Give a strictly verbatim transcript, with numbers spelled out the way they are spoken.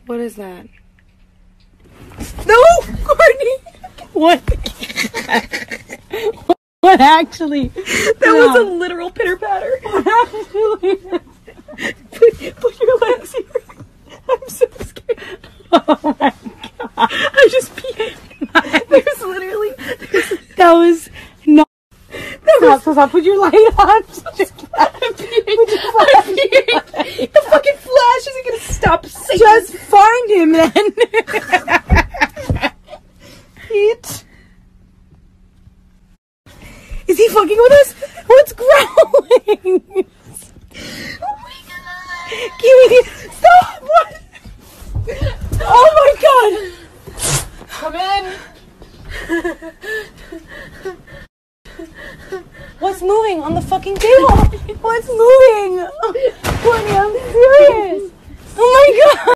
What is that? No, Courtney. What? What actually? That no. was a literal pitter patter. What actually? Put, put your legs here. I'm so scared. Oh my god! I just peed. There's literally. There's, that was not. That Stop, was. stop, put your light on. Put your flash. I'm peeing. I'm peeing. The fucking flash isn't gonna stop singing. Just find him then. Eat. Is he fucking with us? What's growling? Oh my god. Kiwi, stop! What? Oh my god! Come in. What's moving on the fucking table? What's moving? Courtney, I'm serious. Oh my god!